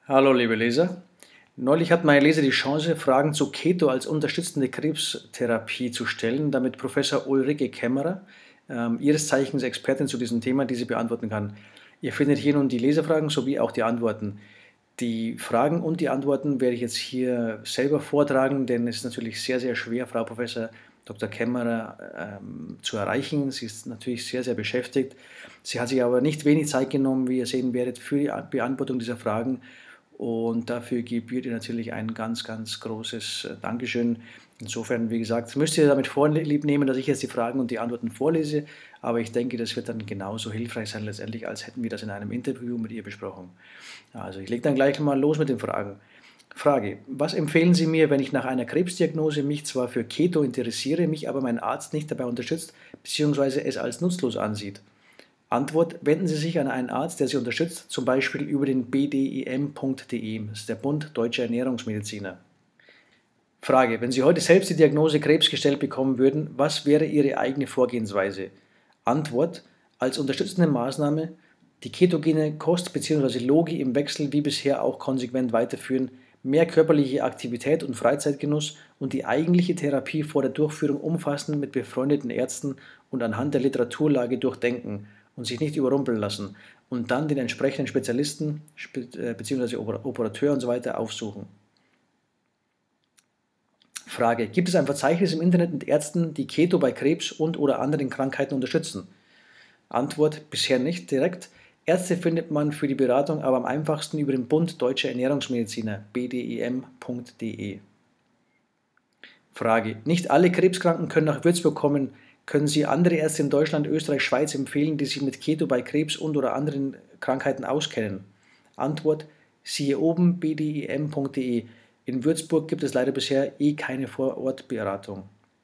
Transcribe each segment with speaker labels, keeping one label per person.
Speaker 1: Hallo liebe Leser. Neulich hat mein Leser die Chance, Fragen zu Keto als unterstützende Krebstherapie zu stellen, damit Professor Ulrike Kämmerer, ihres Zeichens Expertin zu diesem Thema, diese beantworten kann. Ihr findet hier nun die Leserfragen sowie auch die Antworten. Die Fragen und die Antworten werde ich jetzt hier selber vortragen, denn es ist natürlich sehr, sehr schwer, Frau Professor Dr. Kämmerer zu erreichen. Sie ist natürlich sehr, sehr beschäftigt. Sie hat sich aber nicht wenig Zeit genommen, wie ihr sehen werdet, für die Beantwortung dieser Fragen. Und dafür gebührt ihr natürlich ein ganz, ganz großes Dankeschön. Insofern, wie gesagt, müsst ihr damit vorlieb nehmen, dass ich jetzt die Fragen und die Antworten vorlese. Aber ich denke, das wird dann genauso hilfreich sein letztendlich, als hätten wir das in einem Interview mit ihr besprochen. Also ich lege dann gleich mal los mit den Fragen. Frage: Was empfehlen Sie mir, wenn ich nach einer Krebsdiagnose mich zwar für Keto interessiere, mich aber mein Arzt nicht dabei unterstützt bzw. es als nutzlos ansieht? Antwort: Wenden Sie sich an einen Arzt, der Sie unterstützt, zum Beispiel über den bdim.de, das ist der Bund Deutscher Ernährungsmediziner. Frage: Wenn Sie heute selbst die Diagnose Krebs gestellt bekommen würden, was wäre Ihre eigene Vorgehensweise? Antwort: Als unterstützende Maßnahme die ketogene Kost bzw. Logi im Wechsel wie bisher auch konsequent weiterführen, mehr körperliche Aktivität und Freizeitgenuss und die eigentliche Therapie vor der Durchführung umfassend mit befreundeten Ärzten und anhand der Literaturlage durchdenken und sich nicht überrumpeln lassen und dann den entsprechenden Spezialisten bzw. Operateur und so weiter aufsuchen. Frage: Gibt es ein Verzeichnis im Internet mit Ärzten, die Keto bei Krebs und/oder anderen Krankheiten unterstützen? Antwort: Bisher nicht direkt. Ärzte findet man für die Beratung aber am einfachsten über den Bund Deutscher Ernährungsmediziner bdim.de. Frage: Nicht alle Krebskranken können nach Würzburg kommen. Können Sie andere Ärzte in Deutschland, Österreich, Schweiz empfehlen, die sich mit Keto bei Krebs und/oder anderen Krankheiten auskennen? Antwort: Siehe oben bdim.de. In Würzburg gibt es leider bisher keine Vorortberatung.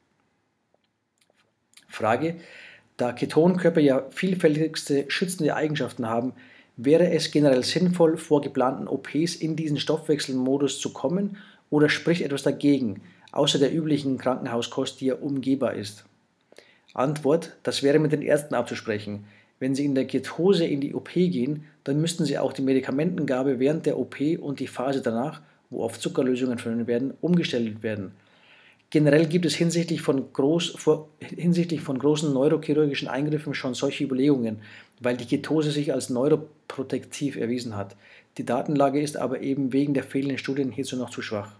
Speaker 1: Frage: Da Ketonkörper ja vielfältigste schützende Eigenschaften haben, wäre es generell sinnvoll, vor geplanten OPs in diesen Stoffwechselmodus zu kommen oder spricht etwas dagegen, außer der üblichen Krankenhauskost, die ja umgehbar ist? Antwort: Das wäre mit den Ärzten abzusprechen. Wenn Sie in der Ketose in die OP gehen, dann müssten Sie auch die Medikamentengabe während der OP und die Phase danach, wo auf Zuckerlösungen verwendet werden, umgestellt werden. Generell gibt es hinsichtlich von großen neurochirurgischen Eingriffen schon solche Überlegungen, weil die Ketose sich als neuroprotektiv erwiesen hat. Die Datenlage ist aber eben wegen der fehlenden Studien hierzu noch zu schwach.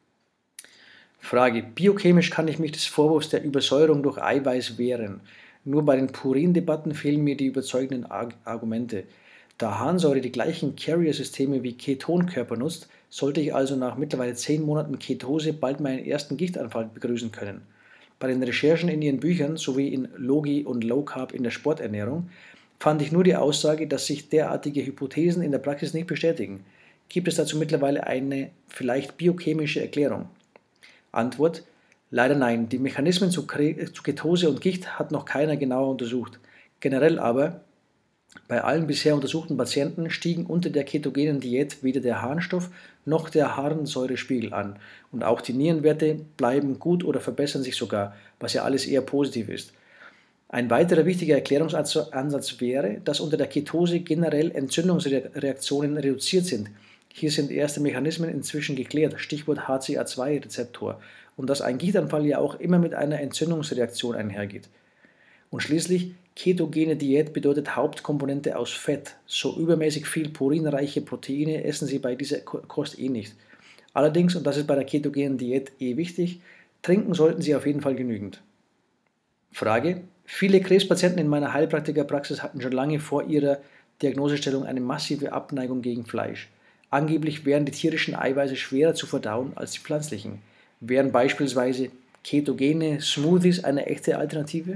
Speaker 1: Frage: Biochemisch kann ich mich des Vorwurfs der Übersäuerung durch Eiweiß wehren. Nur bei den Purindebatten fehlen mir die überzeugenden Argumente. Da Harnsäure die gleichen Carrier-Systeme wie Ketonkörper nutzt, sollte ich also nach mittlerweile 10 Monaten Ketose bald meinen ersten Gichtanfall begrüßen können. Bei den Recherchen in Ihren Büchern sowie in Logi und Low Carb in der Sporternährung fand ich nur die Aussage, dass sich derartige Hypothesen in der Praxis nicht bestätigen. Gibt es dazu mittlerweile eine vielleicht biochemische Erklärung? Antwort: Leider nein. Die Mechanismen zu Ketose und Gicht hat noch keiner genauer untersucht. Generell aber: Bei allen bisher untersuchten Patienten stiegen unter der ketogenen Diät weder der Harnstoff noch der Harnsäurespiegel an und auch die Nierenwerte bleiben gut oder verbessern sich sogar, was ja alles eher positiv ist. Ein weiterer wichtiger Erklärungsansatz wäre, dass unter der Ketose generell Entzündungsreaktionen reduziert sind. Hier sind erste Mechanismen inzwischen geklärt, Stichwort HCA2-Rezeptor, und dass ein Gichtanfall ja auch immer mit einer Entzündungsreaktion einhergeht. Und schließlich: Ketogene Diät bedeutet Hauptkomponente aus Fett. So übermäßig viel purinreiche Proteine essen Sie bei dieser Kost eh nicht. Allerdings, und das ist bei der ketogenen Diät wichtig, trinken sollten Sie auf jeden Fall genügend. Frage: Viele Krebspatienten in meiner Heilpraktikerpraxis hatten schon lange vor ihrer Diagnosestellung eine massive Abneigung gegen Fleisch. Angeblich wären die tierischen Eiweiße schwerer zu verdauen als die pflanzlichen. Wären beispielsweise ketogene Smoothies eine echte Alternative?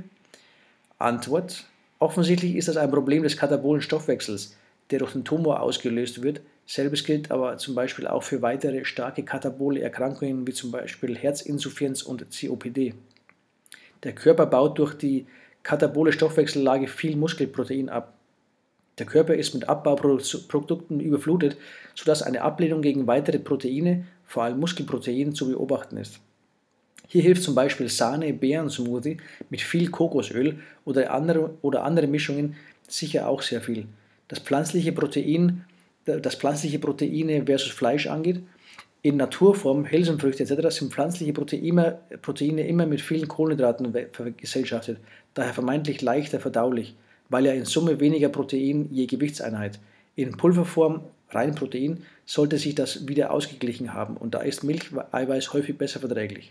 Speaker 1: Antwort: Offensichtlich ist das ein Problem des katabolen Stoffwechsels, der durch den Tumor ausgelöst wird. Selbes gilt aber zum Beispiel auch für weitere starke katabole Erkrankungen wie zum Beispiel Herzinsuffizienz und COPD. Der Körper baut durch die katabole Stoffwechsellage viel Muskelprotein ab. Der Körper ist mit Abbauprodukten überflutet, sodass eine Ablehnung gegen weitere Proteine, vor allem Muskelprotein, zu beobachten ist. Hier hilft zum Beispiel Sahne-Beeren-Smoothie mit viel Kokosöl oder andere Mischungen sicher auch sehr viel. Das pflanzliche Protein das pflanzliche Proteine versus Fleisch angeht. In Naturform, Hülsenfrüchte etc. sind pflanzliche Proteine immer mit vielen Kohlenhydraten vergesellschaftet, daher vermeintlich leichter verdaulich, weil ja in Summe weniger Protein je Gewichtseinheit. In Pulverform, rein Protein, sollte sich das wieder ausgeglichen haben und da ist Milcheiweiß häufig besser verträglich.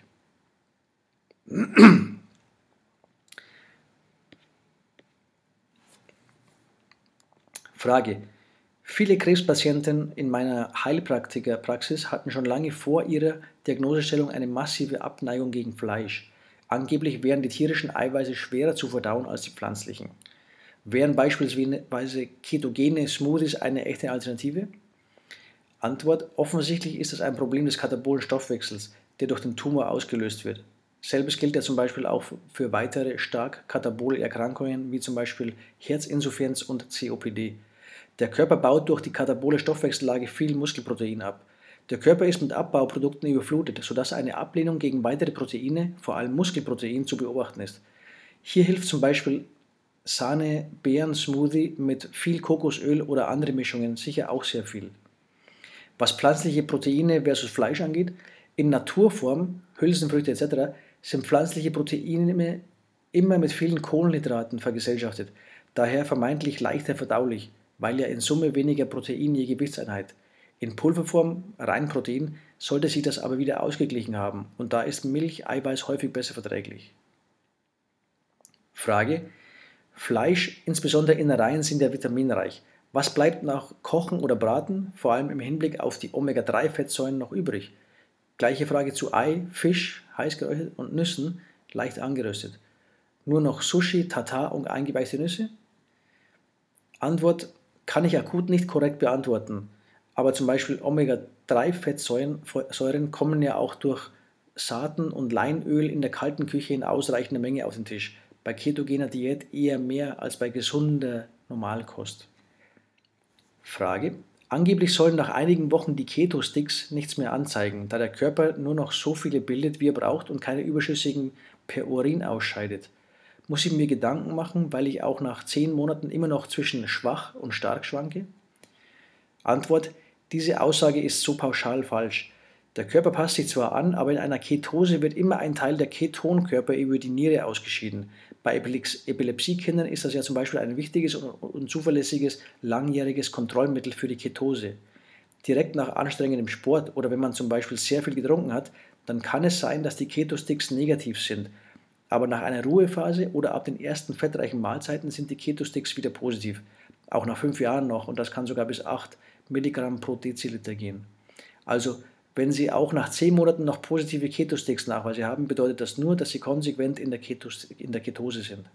Speaker 1: Frage: Viele Krebspatienten in meiner Heilpraktikerpraxis hatten schon lange vor ihrer Diagnosestellung eine massive Abneigung gegen Fleisch. Angeblich wären die tierischen Eiweiße schwerer zu verdauen als die pflanzlichen. Wären beispielsweise ketogene Smoothies eine echte Alternative? Antwort: Offensichtlich ist es ein Problem des katabolen Stoffwechsels, der durch den Tumor ausgelöst wird. Selbes gilt ja zum Beispiel auch für weitere stark katabole Erkrankungen wie zum Beispiel Herzinsuffizienz und COPD. Der Körper baut durch die katabole Stoffwechsellage viel Muskelprotein ab. Der Körper ist mit Abbauprodukten überflutet, sodass eine Ablehnung gegen weitere Proteine, vor allem Muskelprotein, zu beobachten ist. Hier hilft zum Beispiel Sahne-Beeren-Smoothie mit viel Kokosöl oder andere Mischungen sicher auch sehr viel. Was pflanzliche Proteine versus Fleisch angeht, in Naturform, Hülsenfrüchte etc. sind pflanzliche Proteine immer mit vielen Kohlenhydraten vergesellschaftet, daher vermeintlich leichter verdaulich, weil ja in Summe weniger Protein je Gewichtseinheit. In Pulverform, rein Protein, sollte sich das aber wieder ausgeglichen haben und da ist Milcheiweiß häufig besser verträglich. Frage: Fleisch, insbesondere Innereien, sind ja vitaminreich. Was bleibt nach Kochen oder Braten, vor allem im Hinblick auf die Omega-3-Fettsäuren, noch übrig? Gleiche Frage zu Ei, Fisch, heiß geräuchert und Nüssen, leicht angeröstet. Nur noch Sushi, Tartar und eingeweichte Nüsse? Antwort: Kann ich akut nicht korrekt beantworten, aber zum Beispiel Omega-3-Fettsäuren kommen ja auch durch Saaten und Leinöl in der kalten Küche in ausreichender Menge auf den Tisch. Bei ketogener Diät eher mehr als bei gesunder Normalkost. Frage: Angeblich sollen nach einigen Wochen die Keto-Sticks nichts mehr anzeigen, da der Körper nur noch so viele bildet, wie er braucht und keine überschüssigen per Urin ausscheidet. Muss ich mir Gedanken machen, weil ich auch nach 10 Monaten immer noch zwischen schwach und stark schwanke? Antwort: Diese Aussage ist so pauschal falsch. Der Körper passt sich zwar an, aber in einer Ketose wird immer ein Teil der Ketonkörper über die Niere ausgeschieden. Bei Epilepsiekindern ist das ja zum Beispiel ein wichtiges und zuverlässiges langjähriges Kontrollmittel für die Ketose. Direkt nach anstrengendem Sport oder wenn man zum Beispiel sehr viel getrunken hat, dann kann es sein, dass die Ketosticks negativ sind. Aber nach einer Ruhephase oder ab den ersten fettreichen Mahlzeiten sind die Ketosticks wieder positiv. Auch nach 5 Jahren noch und das kann sogar bis 8 Milligramm pro Deziliter gehen. Also, wenn Sie auch nach 10 Monaten noch positive Ketosticks-Nachweise haben, bedeutet das nur, dass Sie konsequent in der Ketose sind.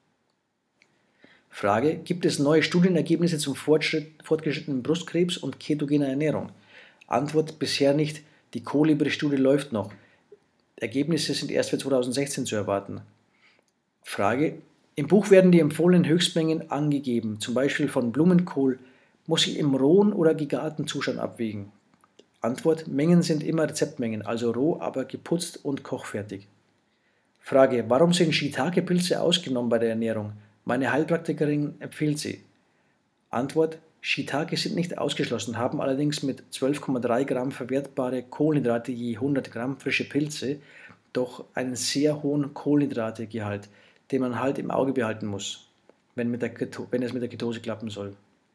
Speaker 1: Frage: Gibt es neue Studienergebnisse zum fortgeschrittenen Brustkrebs und ketogener Ernährung? Antwort: Bisher nicht. Die Kolibri-Studie läuft noch. Ergebnisse sind erst für 2016 zu erwarten. Frage: Im Buch werden die empfohlenen Höchstmengen angegeben, zum Beispiel von Blumenkohl. Muss ich im rohen oder gegarten Zustand abwägen? Antwort: Mengen sind immer Rezeptmengen, also roh, aber geputzt und kochfertig. Frage: Warum sind Shiitake-Pilze ausgenommen bei der Ernährung? Meine Heilpraktikerin empfiehlt sie. Antwort: Shiitake sind nicht ausgeschlossen, haben allerdings mit 12,3 Gramm verwertbare Kohlenhydrate je 100 Gramm frische Pilze doch einen sehr hohen Kohlenhydrategehalt, den man halt im Auge behalten muss, wenn es mit der Ketose klappen soll.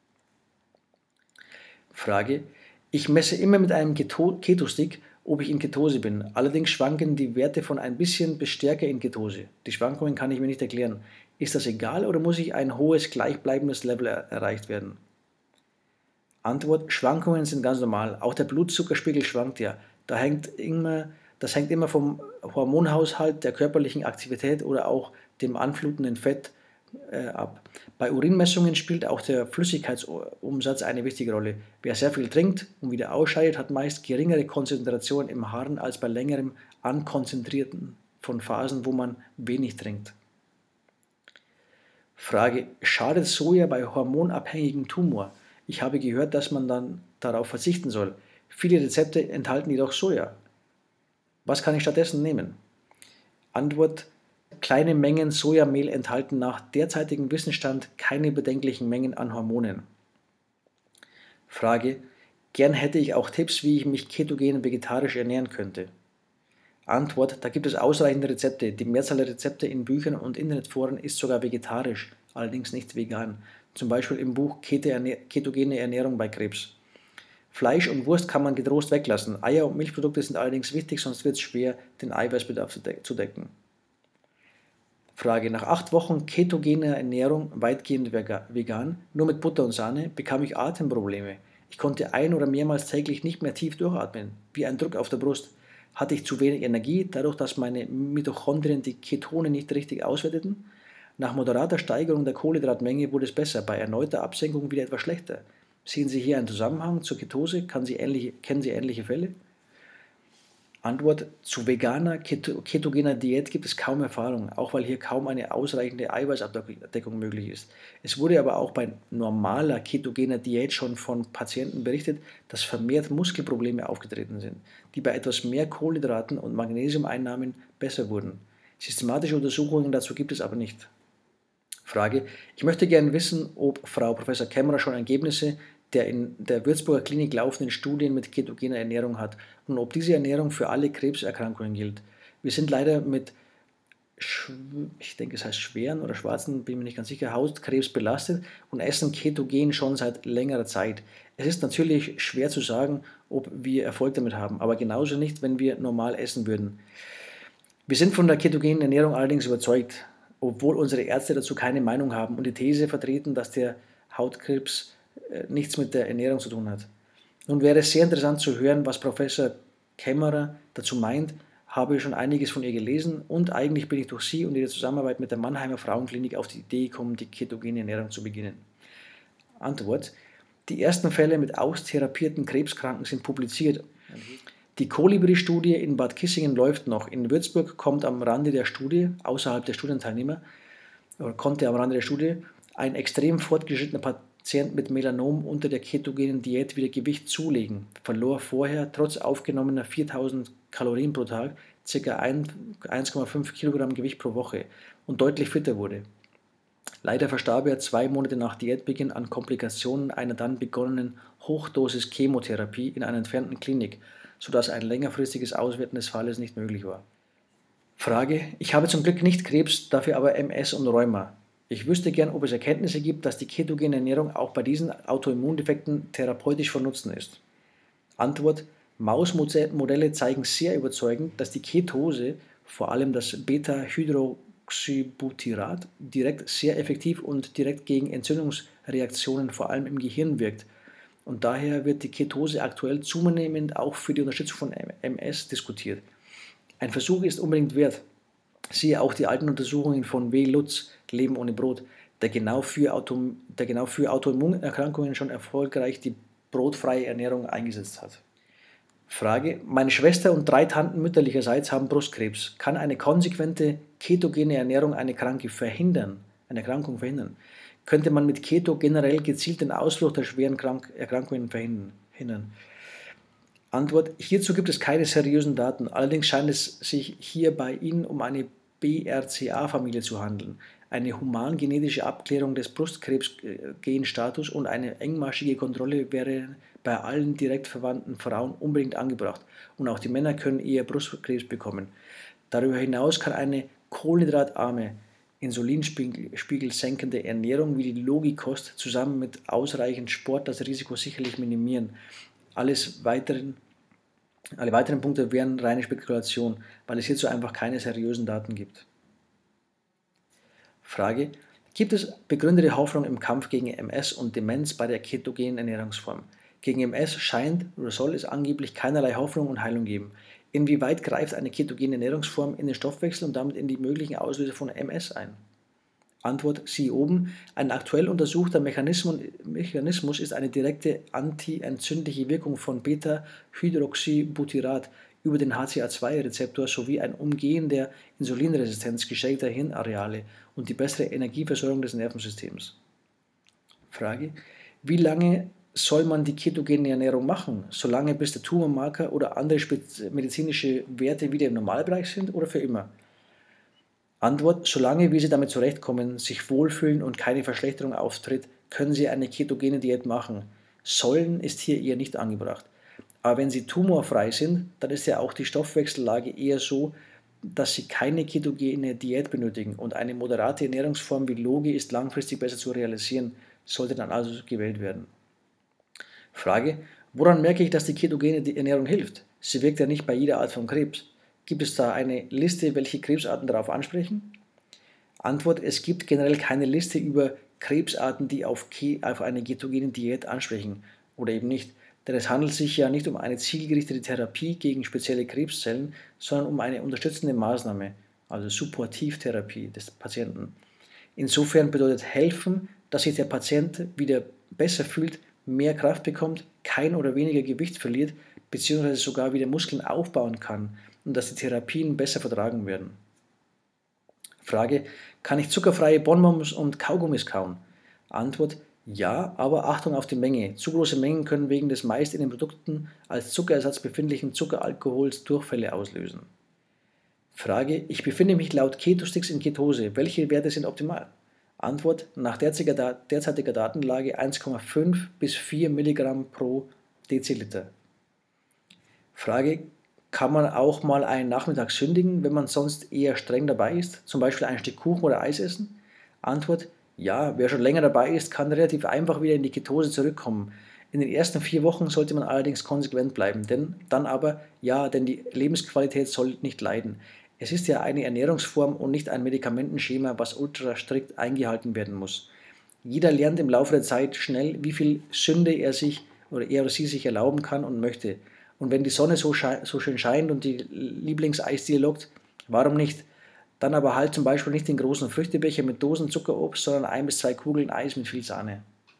Speaker 1: Frage: Ich messe immer mit einem Ketostick, ob ich in Ketose bin. Allerdings schwanken die Werte von ein bisschen bis stärker in Ketose. Die Schwankungen kann ich mir nicht erklären. Ist das egal oder muss ein hohes, gleichbleibendes Level erreicht werden? Antwort: Schwankungen sind ganz normal. Auch der Blutzuckerspiegel schwankt ja. Das hängt immer vom Hormonhaushalt, der körperlichen Aktivität oder auch dem anflutenden Fett ab. Bei Urinmessungen spielt auch der Flüssigkeitsumsatz eine wichtige Rolle. Wer sehr viel trinkt und wieder ausscheidet, hat meist geringere Konzentrationen im Harn als bei längerem Ankonzentrierten von Phasen, wo man wenig trinkt. Frage: Schadet Soja bei hormonabhängigem Tumor? Ich habe gehört, dass man dann darauf verzichten soll. Viele Rezepte enthalten jedoch Soja. Was kann ich stattdessen nehmen? Antwort: Kleine Mengen Sojamehl enthalten nach derzeitigem Wissensstand keine bedenklichen Mengen an Hormonen. Frage: Gern hätte ich auch Tipps, wie ich mich ketogen vegetarisch ernähren könnte. Antwort: Da gibt es ausreichende Rezepte. Die Mehrzahl der Rezepte in Büchern und Internetforen ist sogar vegetarisch, allerdings nicht vegan. Zum Beispiel im Buch Ketogene Ernährung bei Krebs. Fleisch und Wurst kann man getrost weglassen. Eier und Milchprodukte sind allerdings wichtig, sonst wird es schwer, den Eiweißbedarf zu decken. Frage: Nach 8 Wochen ketogener Ernährung, weitgehend vegan, nur mit Butter und Sahne, bekam ich Atemprobleme. Ich konnte ein- oder mehrmals täglich nicht mehr tief durchatmen, wie ein Druck auf der Brust. Hatte ich zu wenig Energie, dadurch, dass meine Mitochondrien die Ketone nicht richtig auswerteten? Nach moderater Steigerung der Kohlenhydratmenge wurde es besser, bei erneuter Absenkung wieder etwas schlechter. Sehen Sie hier einen Zusammenhang zur Ketose? Kennen Sie ähnliche Fälle? Antwort: Zu veganer, ketogener Diät gibt es kaum Erfahrung, auch weil hier kaum eine ausreichende Eiweißabdeckung möglich ist. Es wurde aber auch bei normaler ketogener Diät schon von Patienten berichtet, dass vermehrt Muskelprobleme aufgetreten sind, die bei etwas mehr Kohlenhydraten und Magnesiumeinnahmen besser wurden. Systematische Untersuchungen dazu gibt es aber nicht. Frage: Ich möchte gerne wissen, ob Frau Professor Kämmerer schon Ergebnisse der in der Würzburger Klinik laufenden Studien mit ketogener Ernährung hat und ob diese Ernährung für alle Krebserkrankungen gilt. Wir sind leider mit, ich denke, es heißt schweren oder schwarzen, bin mir nicht ganz sicher, Hautkrebs belastet und essen ketogen schon seit längerer Zeit. Es ist natürlich schwer zu sagen, ob wir Erfolg damit haben, aber genauso nicht, wenn wir normal essen würden. Wir sind von der ketogenen Ernährung allerdings überzeugt, obwohl unsere Ärzte dazu keine Meinung haben und die These vertreten, dass der Hautkrebs nichts mit der Ernährung zu tun hat. Nun wäre es sehr interessant zu hören, was Professor Kämmerer dazu meint, habe schon einiges von ihr gelesen und eigentlich bin ich durch sie und ihre Zusammenarbeit mit der Mannheimer Frauenklinik auf die Idee gekommen, die ketogene Ernährung zu beginnen. Antwort: Die ersten Fälle mit austherapierten Krebskranken sind publiziert. Die Kolibri-Studie in Bad Kissingen läuft noch. In Würzburg kommt am Rande der Studie, außerhalb der Studienteilnehmer, oder konnte am Rande der Studie ein extrem fortgeschrittener Patient mit Melanom unter der ketogenen Diät wieder Gewicht zulegen, verlor vorher trotz aufgenommener 4000 Kalorien pro Tag ca. 1,5 Kilogramm Gewicht pro Woche und deutlich fitter wurde. Leider verstarb er 2 Monate nach Diätbeginn an Komplikationen einer dann begonnenen Hochdosis-Chemotherapie in einer entfernten Klinik, sodass ein längerfristiges Auswerten des Falles nicht möglich war. Frage: Ich habe zum Glück nicht Krebs, dafür aber MS und Rheuma. Ich wüsste gern, ob es Erkenntnisse gibt, dass die ketogene Ernährung auch bei diesen Autoimmundefekten therapeutisch von Nutzen ist. Antwort: Mausmodelle zeigen sehr überzeugend, dass die Ketose, vor allem das Beta-Hydroxybutyrat, direkt sehr effektiv und direkt gegen Entzündungsreaktionen vor allem im Gehirn wirkt. Und daher wird die Ketose aktuell zunehmend auch für die Unterstützung von MS diskutiert. Ein Versuch ist unbedingt wert. Siehe auch die alten Untersuchungen von W. Lutz, Leben ohne Brot, der genau für Autoimmunerkrankungen schon erfolgreich die brotfreie Ernährung eingesetzt hat. Frage: Meine Schwester und 3 Tanten mütterlicherseits haben Brustkrebs. Kann eine konsequente ketogene Ernährung eine Erkrankung verhindern? Könnte man mit Keto generell gezielt den Ausbruch der schweren Erkrankungen verhindern? Antwort: Hierzu gibt es keine seriösen Daten, allerdings scheint es sich hier bei Ihnen um eine BRCA-Familie zu handeln. Eine humangenetische Abklärung des Brustkrebsgenstatus und eine engmaschige Kontrolle wäre bei allen direkt verwandten Frauen unbedingt angebracht und auch die Männer können eher Brustkrebs bekommen. Darüber hinaus kann eine kohlenhydratarme, Insulinspiegel senkende Ernährung wie die Logikost zusammen mit ausreichend Sport das Risiko sicherlich minimieren. Alle weiteren Punkte wären reine Spekulation, weil es hierzu einfach keine seriösen Daten gibt. Frage: Gibt es begründete Hoffnung im Kampf gegen MS und Demenz bei der ketogenen Ernährungsform? Gegen MS scheint oder soll es angeblich keinerlei Hoffnung und Heilung geben. Inwieweit greift eine ketogene Ernährungsform in den Stoffwechsel und damit in die möglichen Auslöser von MS ein? Antwort: Siehe oben. Ein aktuell untersuchter Mechanismus ist eine direkte antientzündliche Wirkung von Beta-Hydroxybutyrat über den HCA2-Rezeptor sowie ein Umgehen der Insulinresistenz geschädigter Hirnareale und die bessere Energieversorgung des Nervensystems. Frage: Wie lange soll man die ketogene Ernährung machen? Solange bis der Tumormarker oder andere medizinische Werte wieder im Normalbereich sind oder für immer? Antwort: Solange wie Sie damit zurechtkommen, sich wohlfühlen und keine Verschlechterung auftritt, können Sie eine ketogene Diät machen. Sollen ist hier eher nicht angebracht. Aber wenn Sie tumorfrei sind, dann ist ja auch die Stoffwechsellage eher so, dass Sie keine ketogene Diät benötigen und eine moderate Ernährungsform wie Logi ist langfristig besser zu realisieren, sollte dann also gewählt werden. Frage: Woran merke ich, dass die ketogene Ernährung hilft? Sie wirkt ja nicht bei jeder Art von Krebs. Gibt es da eine Liste, welche Krebsarten darauf ansprechen? Antwort: Es gibt generell keine Liste über Krebsarten, die auf eine ketogene Diät ansprechen oder eben nicht. Denn es handelt sich ja nicht um eine zielgerichtete Therapie gegen spezielle Krebszellen, sondern um eine unterstützende Maßnahme, also Supportivtherapie des Patienten. Insofern bedeutet helfen, dass sich der Patient wieder besser fühlt, mehr Kraft bekommt, kein oder weniger Gewicht verliert, beziehungsweise sogar wieder Muskeln aufbauen kann und dass die Therapien besser vertragen werden. Frage: Kann ich zuckerfreie Bonbons und Kaugummis kauen? Antwort: Ja, aber Achtung auf die Menge. Zu große Mengen können wegen des meist in den Produkten als Zuckerersatz befindlichen Zuckeralkohols Durchfälle auslösen. Frage: Ich befinde mich laut Ketosticks in Ketose. Welche Werte sind optimal? Antwort: Nach derzeitiger Datenlage 1,5 bis 4 Milligramm pro Deziliter. Frage: Kann man auch mal einen Nachmittag sündigen, wenn man sonst eher streng dabei ist, zum Beispiel ein Stück Kuchen oder Eis essen? Antwort: Ja, wer schon länger dabei ist, kann relativ einfach wieder in die Ketose zurückkommen. In den ersten 4 Wochen sollte man allerdings konsequent bleiben, denn die Lebensqualität soll nicht leiden. Es ist ja eine Ernährungsform und nicht ein Medikamentenschema, was ultra strikt eingehalten werden muss. Jeder lernt im Laufe der Zeit schnell, wie viel Sünde er oder sie sich erlauben kann und möchte. Und wenn die Sonne so schön scheint und die Lieblingseisdiele lockt, warum nicht? Dann aber halt zum Beispiel nicht den großen Früchtebecher mit Dosen Zuckerobst, sondern 1 bis 2 Kugeln Eis mit viel Sahne.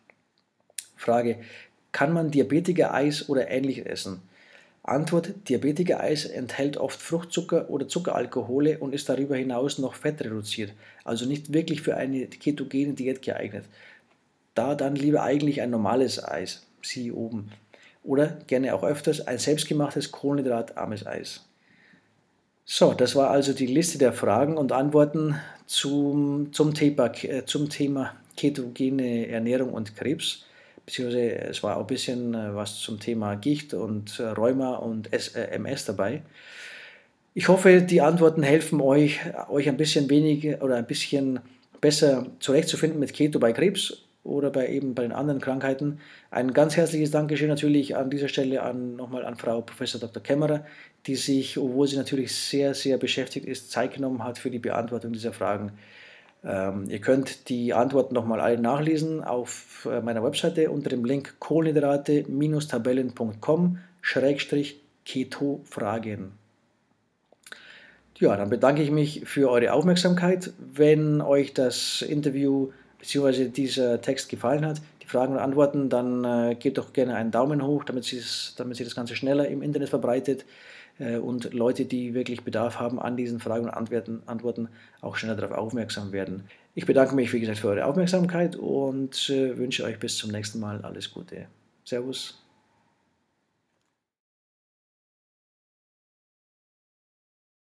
Speaker 1: Frage: Kann man Diabetiker-Eis oder ähnliches essen? Antwort: Diabetiker-Eis enthält oft Fruchtzucker oder Zuckeralkohole und ist darüber hinaus noch fettreduziert, also nicht wirklich für eine ketogene Diät geeignet. Da dann lieber eigentlich ein normales Eis, siehe oben. Oder gerne auch öfters ein selbstgemachtes kohlenhydratarmes Eis. So, das war also die Liste der Fragen und Antworten zum Thema ketogene Ernährung und Krebs. Beziehungsweise es war auch ein bisschen was zum Thema Gicht und Rheuma und MS dabei. Ich hoffe, die Antworten helfen euch ein bisschen weniger oder ein bisschen besser zurechtzufinden mit Keto bei Krebs oder bei den anderen Krankheiten. Ein ganz herzliches Dankeschön natürlich an dieser Stelle nochmal an Frau Professor Dr. Kämmerer, die sich, obwohl sie natürlich sehr, sehr beschäftigt ist, Zeit genommen hat für die Beantwortung dieser Fragen. Ihr könnt die Antworten nochmal alle nachlesen auf meiner Webseite unter dem Link kohlenhydrate-tabellen.com/Keto-Fragen. Ja, dann bedanke ich mich für eure Aufmerksamkeit. Wenn euch das Interview bzw. dieser Text gefallen hat, die Fragen und Antworten, dann gebt doch gerne einen Daumen hoch, damit sich das Ganze schneller im Internet verbreitet und Leute, die wirklich Bedarf haben an diesen Fragen und Antworten, auch schneller darauf aufmerksam werden. Ich bedanke mich, wie gesagt, für eure Aufmerksamkeit und wünsche euch bis zum nächsten Mal alles Gute. Servus.